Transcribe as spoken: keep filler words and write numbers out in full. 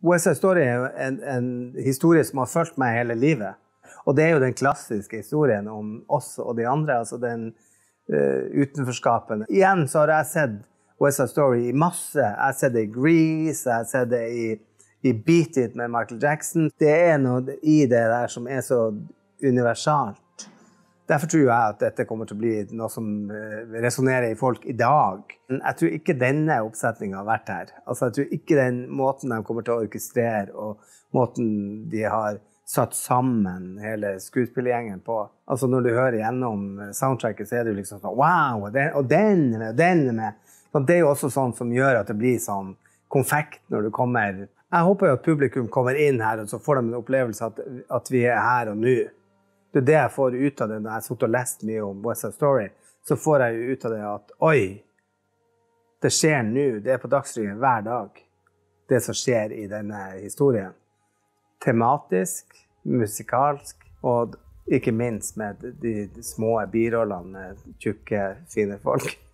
West Side Story er jo en, en historie som har fulgt meg hele livet. Og det er jo den klassiske historien om oss og de andre, altså den uh, utenforskapen. Igjen så har jeg sett West Side Story i masse. Jeg har sett det i Grease, jeg har sett det i, i Beat It med Michael Jackson. Det er noe i det der som er så universalt. Derfor tror jeg at dette kommer til å bli noe som resonerer i folk i dag. Jeg tror ikke denne oppsetningen har vært her. Altså, jeg tror ikke den måten de kommer til å orkestrere, og måten de har satt sammen hele skuespillergjengen på. Altså, når du hører gjennom soundtracket, så er det jo liksom sånn, wow, og den, og den er med, og den er med. Så det er jo også sånn som gjør at det blir sånn konfekt når du kommer. Jeg håper jo at publikum kommer inn her, og så får de en opplevelse at, at vi er her og nå. Det er det jeg får ut av det når jeg har suttet og lest mye om West Side Story. Så får jeg jo ut av det at, oi, det skjer nå, det er på Dagsrevyen hver dag, det som skjer i denne historien. Tematisk, musikalsk, og ikke minst med de, de små birollene med tjukke, fine folk.